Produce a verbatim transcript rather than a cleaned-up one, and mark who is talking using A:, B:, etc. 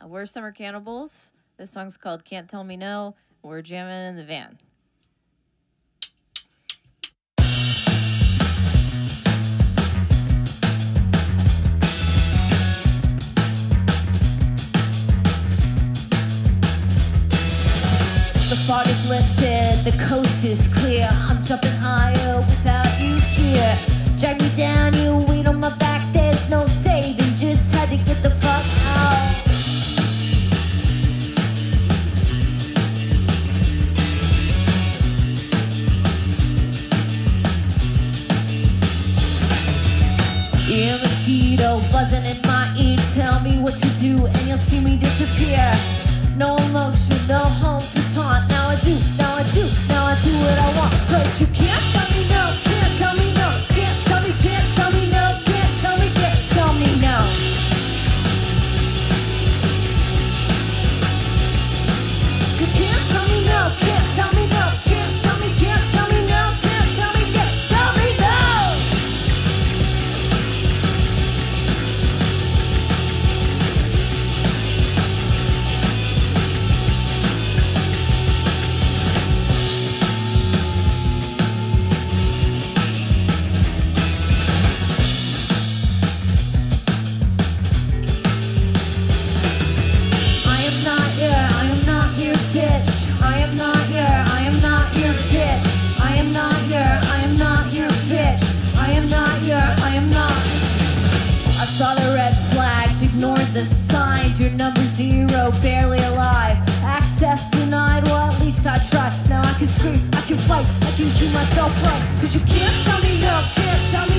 A: We're Summer Cannibals. This song's called Can't Tell Me No. We're jamming in the van.
B: The fog is lifted, the coast is clear. I'm jumping higher without you here. Drag me down, you weight on my back, there's no saving. Just had to get the fuck out. Yeah, mosquito buzzing in my ear. Tell me what to do and you'll see me disappear. No emotion, no home to taunt. Now I do, now I do, now I do what I want. Cause you can't tell me no, can't tell me no. Can't tell me, can't tell me no. Can't tell me, can't tell me no. You can't tell me no, can't tell me no. Can't tell me, can't tell me no. Can't tell me, can't tell me no. The signs, your number zero, barely alive. Access denied, well at least I tried. Now I can scream, I can fight, I can keep myself right. Cause you can't tell me no, can't tell me